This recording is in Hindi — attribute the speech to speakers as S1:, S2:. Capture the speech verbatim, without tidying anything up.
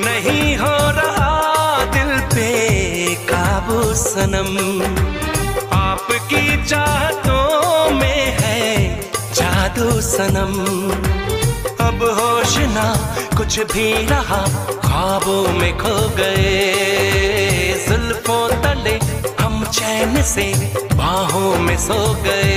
S1: नहीं हो रहा दिल पे काबू सनम, आपकी चाहतों में है जादू सनम। अब होश ना कुछ भी रहा, ख्वाबों में खो गए, जुल्फों तले हम चैन से बाहों में सो गए।